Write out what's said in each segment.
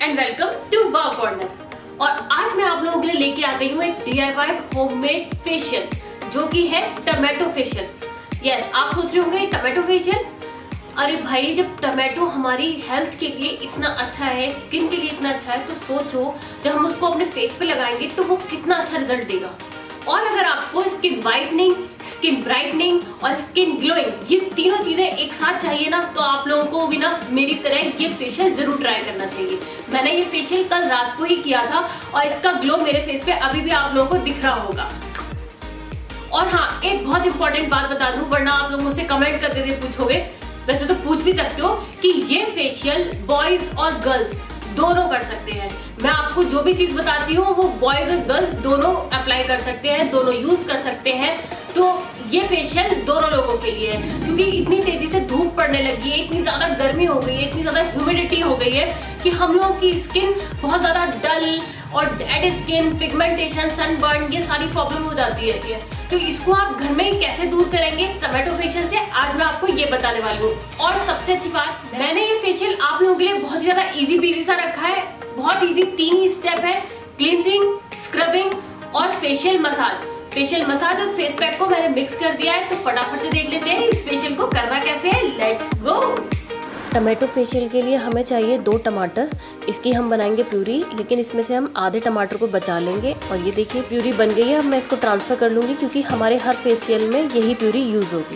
And welcome to wow corner. और आज मैं आप लोगों के लिए लेके आ गई हूँ एक DIY होममेड फेशियल जो कि है टमाटो फेशियल। यस, आप सोच रहे होंगे टमाटो फेशियल, अरे भाई जब टमाटो हमारी हेल्थ के लिए इतना अच्छा है, स्किन के लिए इतना अच्छा है, तो सोचो जब हम उसको अपने फेस पे लगाएंगे तो वो कितना अच्छा रिजल्ट देगा। और अगर आपको स्किन वाइटनिंग, स्किन ब्राइटनिंग और स्किन ग्लोइंग ये तीनों चीजें एक साथ चाहिए ना, तो आप लोगों को भी ना मेरी तरह ये फेशियल जरूर ट्राई करना चाहिए। मैंने ये फेशियल कल रात को ही किया था और इसका ग्लो मेरे फेस पे अभी भी आप लोगों को दिख रहा होगा। और हाँ, एक बहुत इंपॉर्टेंट बात बता दूं, वरना आप लोग मुझसे कमेंट करते हुए पूछोगे, वैसे तो पूछ भी सकते हो कि ये फेशियल बॉयज और गर्ल्स दोनों कर सकते हैं। मैं आपको जो भी चीज बताती हूँ वो बॉयज और गर्ल्स दोनों अप्लाई कर सकते हैं, दोनों यूज कर सकते हैं। तो ये फेशियल दोनों लोगों के लिए है, क्योंकि इतनी तेजी से धूप पड़ने लगी है, इतनी ज्यादा गर्मी हो गई है, इतनी ज्यादा ह्यूमिडिटी हो गई है कि हम लोगों की स्किन बहुत ज्यादा डल और डेड स्किन, पिगमेंटेशन, सनबर्न, ये सारी प्रॉब्लम हो जाती है। तो इसको आप घर में कैसे दूर करेंगे इस टमाटो फेशियल से, आज मैं आपको ये बताने वाली हूँ। और सबसे अच्छी बात, मैंने ये फेशियल आप लोगों के लिए बहुत ज्यादा इजी पीजी सा रखा है। बहुत इजी 3 ही स्टेप है, क्लींजिंग, स्क्रबिंग और फेशियल मसाज। फेशियल मसाज और फेस पैक को मैंने मिक्स कर दिया है, तो फटाफट से देख लेते हैं इस फेशियल को करना कैसे है। Let's go. टमाटो फेशियल के लिए हमें चाहिए 2 टमाटर। इसकी हम बनाएंगे प्यूरी, लेकिन इसमें से हम आधे टमाटर को बचा लेंगे। और ये देखिए प्यूरी बन गई है। अब मैं इसको ट्रांसफ़र कर लूँगी क्योंकि हमारे हर फेशियल में यही प्यूरी यूज़ होगी।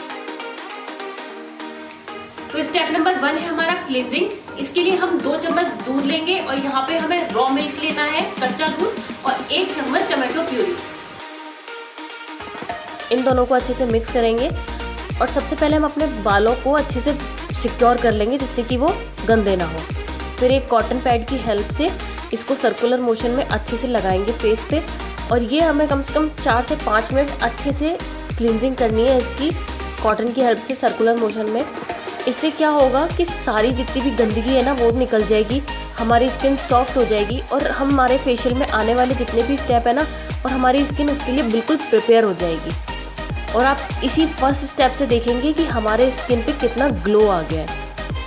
तो स्टेप नंबर 1 है हमारा क्लींजिंग। इसके लिए हम 2 चम्मच दूध लेंगे और यहाँ पे हमें रॉ मिल्क लेना है, कच्चा दूध, और 1 चम्मच टमाटो प्यूरी। इन दोनों को अच्छे से मिक्स करेंगे और सबसे पहले हम अपने बालों को अच्छे से सिक्योर कर लेंगे जिससे कि वो गंदे ना हो। फिर एक कॉटन पैड की हेल्प से इसको सर्कुलर मोशन में अच्छे से लगाएंगे फेस पे। और ये हमें कम से कम 4 से 5 मिनट अच्छे से क्लींजिंग करनी है इसकी कॉटन की हेल्प से सर्कुलर मोशन में। इससे क्या होगा कि सारी जितनी भी गंदगी है ना वो निकल जाएगी, हमारी स्किन सॉफ्ट हो जाएगी और हमारे फेशियल में आने वाले जितने भी स्टेप है ना, और हमारी स्किन उसके लिए बिल्कुल प्रिपेयर हो जाएगी। और आप इसी फर्स्ट स्टेप से देखेंगे कि हमारे स्किन पे कितना ग्लो आ गया है।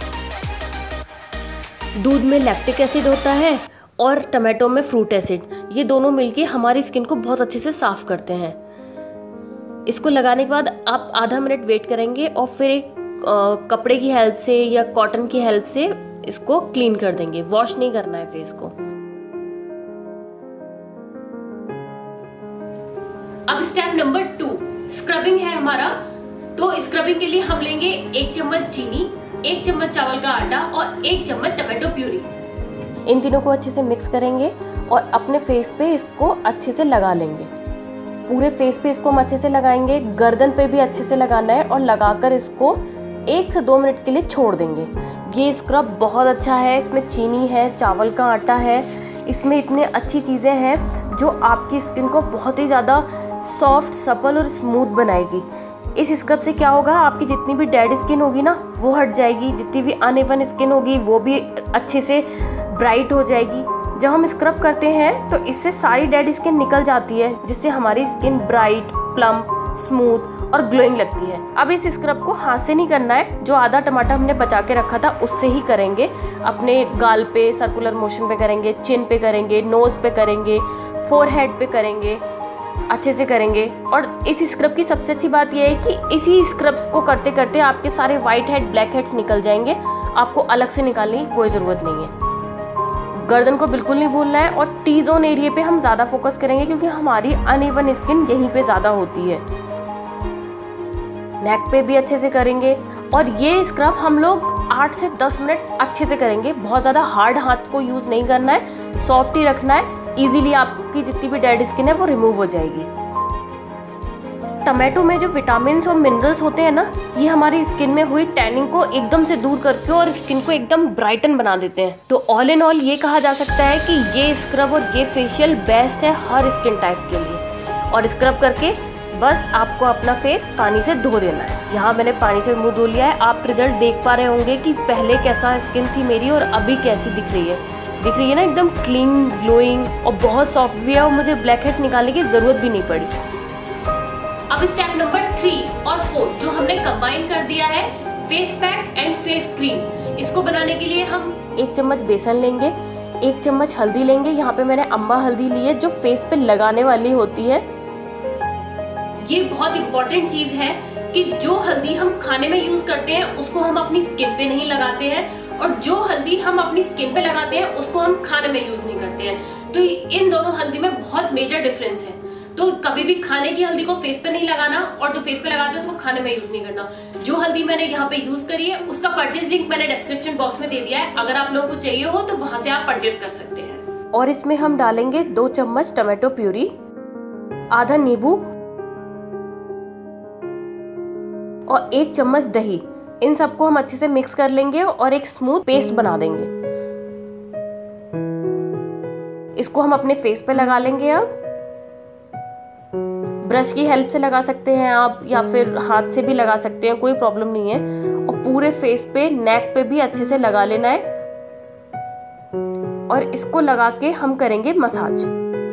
दूध में लैक्टिक एसिड होता है और टमाटो में फ्रूट एसिड, ये दोनों मिलके हमारी स्किन को बहुत अच्छे से साफ करते हैं। इसको लगाने के बाद आप आधा मिनट वेट करेंगे और फिर एक कपड़े की हेल्प से या कॉटन की हेल्प से इसको क्लीन कर देंगे। वॉश नहीं करना है फेस को। अब स्टेप नंबर 2 स्क्रबिंग है हमारा। तो स्क्रबिंग के लिए हम लेंगे 1 चम्मच चीनी, 1 चम्मच चावल का आटा और 1 चम्मच टमाटो प्यूरी। इन तीनों को अच्छे से मिक्स करेंगे और अपने फेस पे इसको अच्छे से लगा लेंगे। पूरे फेस पे इसको हम अच्छे से लगाएंगे, गर्दन पे भी अच्छे से लगाना है और लगाकर इसको 1 से 2 मिनट के लिए छोड़ देंगे। ये स्क्रब बहुत अच्छा है, इसमें चीनी है, चावल का आटा है, इसमें इतनी अच्छी चीज़ें हैं जो आपकी स्किन को बहुत ही ज़्यादा सॉफ्ट, सपल और स्मूथ बनाएगी। इस स्क्रब से क्या होगा, आपकी जितनी भी डेड स्किन होगी ना वो हट जाएगी, जितनी भी अनइवन स्किन होगी वो भी अच्छे से ब्राइट हो जाएगी। जब हम स्क्रब करते हैं तो इससे सारी डेड स्किन निकल जाती है, जिससे हमारी स्किन ब्राइट, प्लम्प, स्मूथ और ग्लोइंग लगती है। अब इस स्क्रब को हाथ से नहीं करना है, जो आधा टमाटर हमने बचा के रखा था उससे ही करेंगे। अपने गाल पे सर्कुलर मोशन पे करेंगे, चिन पे करेंगे, नोज पे करेंगे, फोरहेड पे करेंगे, अच्छे से करेंगे। और इस स्क्रब की सबसे अच्छी बात यह है कि इसी स्क्रब्स को करते करते आपके सारे वाइट हेड, ब्लैक हेड्स निकल जाएंगे। आपको अलग से निकालने की कोई ज़रूरत नहीं है। गर्दन को बिल्कुल नहीं भूलना है और टी जोन एरिया पे हम ज़्यादा फोकस करेंगे क्योंकि हमारी अनइवन स्किन यहीं पे ज़्यादा होती है। नेक पे भी अच्छे से करेंगे। और ये स्क्रब हम लोग 8 से 10 मिनट अच्छे से करेंगे। बहुत ज़्यादा हार्ड हाथ को यूज़ नहीं करना है, सॉफ्ट ही रखना है। इजीली आपकी जितनी भी डेड स्किन है वो रिमूव हो जाएगी। टमाटो में जो विटामिन्स और मिनरल्स होते हैं ना, ये हमारी स्किन में हुई टैनिंग को एकदम से दूर करके और स्किन को एकदम ब्राइटन बना देते हैं। तो ऑल इन ऑल ये कहा जा सकता है कि ये स्क्रब और ये फेशियल बेस्ट है हर स्किन टाइप के लिए। और स्क्रब करके बस आपको अपना फेस पानी से धो देना है। यहाँ मैंने पानी से मुंह धो लिया है। आप रिजल्ट देख पा रहे होंगे कि पहले कैसा स्किन थी मेरी और अभी कैसी दिख रही है। दिख रही है ना, एकदम क्लीन, ग्लोइंग और बहुत सॉफ्ट भी है और मुझे ब्लैक हेड्स निकालने की जरूरत भी नहीं पड़ी। अब स्टेप नंबर 3 और 4 जो हमने कंबाइन कर दिया है, face pack and face cream. इसको बनाने के लिए हम 1 चम्मच बेसन लेंगे 1 चम्मच हल्दी लेंगे। यहाँ पे मैंने अम्बा हल्दी ली है जो फेस पे लगाने वाली होती है। ये बहुत इंपॉर्टेंट चीज है कि जो हल्दी हम खाने में यूज करते हैं उसको हम अपनी स्किन पे नहीं लगाते हैं, और जो हल्दी हम अपनी स्किन पे लगाते हैं उसको हम खाने में यूज नहीं करते हैं। तो इन दोनों हल्दी में बहुत मेजर डिफरेंस है। तो कभी भी खाने की हल्दी को फेस पे नहीं लगाना, और जो फेस पे लगाते हैं उसको खाने में यूज नहीं करना। जो हल्दी मैंने यहाँ पे यूज करी है उसका परचेज लिंक मैंने डिस्क्रिप्शन बॉक्स में दे दिया है, अगर आप लोगों को चाहिए हो तो वहां से आप परचेज कर सकते हैं। और इसमें हम डालेंगे 2 चम्मच टमाटो प्यूरी, आधा नींबू और 1 चम्मच दही। इन सबको हम अच्छे से मिक्स कर लेंगे और एक स्मूथ पेस्ट बना देंगे। इसको हम अपने फेस पे लगा लेंगे। अब ब्रश की हेल्प से लगा सकते हैं आप, या फिर हाथ से भी लगा सकते हैं, कोई प्रॉब्लम नहीं है। और पूरे फेस पे, नेक पे भी अच्छे से लगा लेना है। और इसको लगा के हम करेंगे मसाज।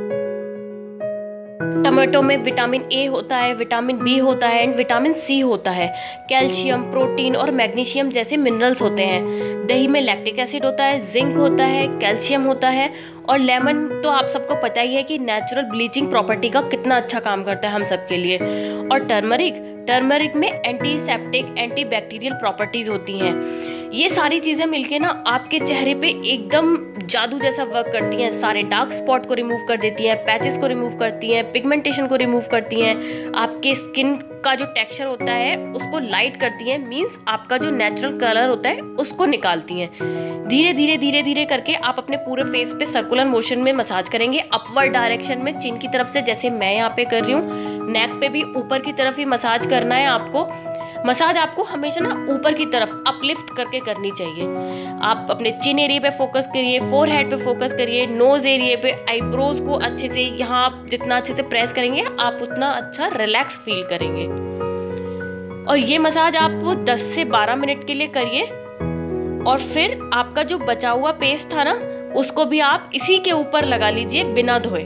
टमाटो में विटामिन ए होता है, विटामिन बी होता है एंड विटामिन सी होता है। कैल्शियम, प्रोटीन और मैग्नीशियम जैसे मिनरल्स होते हैं। दही में लैक्टिक एसिड होता है, जिंक होता है, कैल्शियम होता है। और लेमन तो आप सबको पता ही है कि नेचुरल ब्लीचिंग प्रॉपर्टी का कितना अच्छा काम करता है हम सब के लिए। और टर्मरिक में एंटीसेप्टिक, एंटीबैक्टीरियल प्रॉपर्टीज होती हैं। ये सारी चीजें मिलके ना आपके चेहरे पे एकदम जादू जैसा वर्क करती हैं। सारे डार्क स्पॉट को रिमूव कर देती हैं, पैचेस को रिमूव करती हैं, पिगमेंटेशन को रिमूव करती हैं, आपके स्किन का जो टेक्सचर होता है उसको लाइट करती हैं। मींस आपका जो नेचुरल कलर होता है उसको निकालती हैं। धीरे धीरे करके आप अपने पूरे फेस पे सर्कुलर मोशन में मसाज करेंगे, अपवर्ड डायरेक्शन में, चिन की तरफ से, जैसे मैं यहाँ पे कर रही हूँ। नेक पे भी ऊपर की तरफ ही मसाज करना है आपको। मसाज आपको हमेशा ना ऊपर की तरफ अपलिफ्ट करके करनी चाहिए। आप अपने चिन एरिया पे फोकस करिए, फोरहेड पे फोकस करिए, नोज एरिया पे, आईब्रोज को अच्छे से, यहाँ आप जितना अच्छे से प्रेस करेंगे आप उतना अच्छा रिलैक्स फील करेंगे। और ये मसाज आप 10 से 12 मिनट के लिए करिए। और फिर आपका जो बचा हुआ पेस्ट था ना उसको भी आप इसी के ऊपर लगा लीजिए बिना धोए।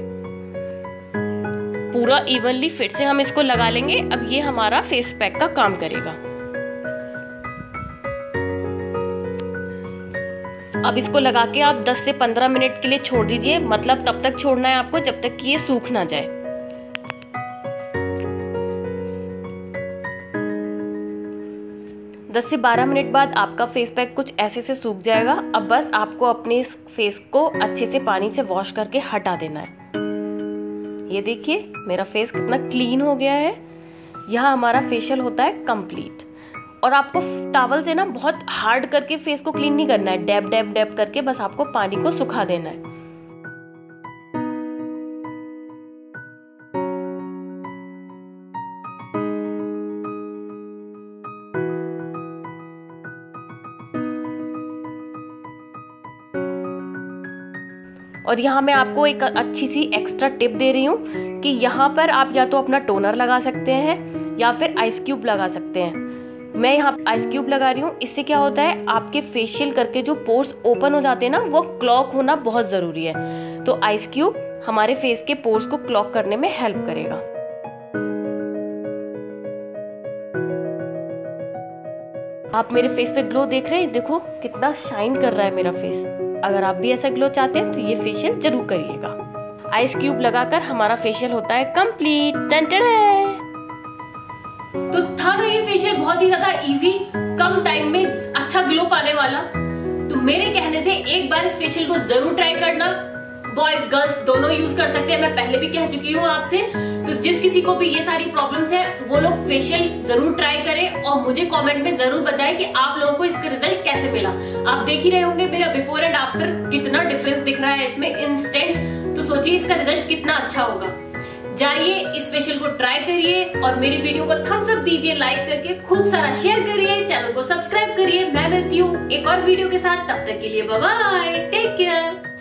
पूरा इवनली फिर से हम इसको लगा लेंगे। अब ये हमारा फेस पैक का काम करेगा। अब इसको लगा के आप 10 से 15 मिनट के लिए छोड़ दीजिए। मतलब तब तक छोड़ना है आपको जब तक कि ये सूख ना जाए। दस से 12 मिनट बाद आपका फेस पैक कुछ ऐसे से सूख जाएगा। अब बस आपको अपने इस फेस को अच्छे से पानी से वॉश करके हटा देना है। ये देखिए मेरा फेस कितना क्लीन हो गया है। यहाँ हमारा फेशियल होता है कंप्लीट। और आपको टॉवल से ना बहुत हार्ड करके फेस को क्लीन नहीं करना है, डैब डैब डैब करके बस आपको पानी को सुखा देना है। और यहाँ मैं आपको एक अच्छी सी एक्स्ट्रा टिप दे रही हूँ कि यहाँ पर आप या तो अपना टोनर लगा सकते हैं या फिर आइस क्यूब लगा सकते हैं। मैं यहाँ आइस क्यूब लगा रही हूँ। इससे क्या होता है, आपके फेशियल करके जो पोर्स ओपन हो जाते हैं ना, वो क्लॉग होना बहुत ज़रूरी है। तो आइस क्यूब हमारे फेस के पोर्स को क्लॉग करने में हेल्प करेगा। आप मेरे फेस पे ग्लो देख रहे हैं, देखो कितना शाइन कर रहा है मेरा फेस। अगर आप भी ऐसा ग्लो चाहते हैं तो ये फेशियल जरूर करिएगा। आइस क्यूब लगाकर हमारा फेशियल होता है कंप्लीट। तो था ना ये फेशियल बहुत ही ज्यादा इजी, कम टाइम में अच्छा ग्लो पाने वाला। तो मेरे कहने से एक बार इस फेशियल को जरूर ट्राई करना। बॉयज गर्ल्स दोनों यूज कर सकते हैं, मैं पहले भी कह चुकी हूँ आपसे। तो जिस किसी को भी ये सारी प्रॉब्लम्स है वो लोग फेशियल जरूर ट्राई करें और मुझे कमेंट में जरूर बताएं कि आप लोगों को इसका रिजल्ट कैसे मिला। आप देख ही रहे होंगे मेरा बिफोर एंड आफ्टर कितना डिफरेंस दिख रहा है इसमें इंस्टेंट। तो सोचिए इसका रिजल्ट कितना अच्छा होगा। जाइए इस फेशियल को ट्राई करिए और मेरी वीडियो को थम्स अप दीजिए लाइक करके, खूब सारा शेयर करिए, चैनल को सब्सक्राइब करिए। मैं मिलती हूँ एक और वीडियो के साथ, तब तक के लिए बाय बाय, टेक केयर।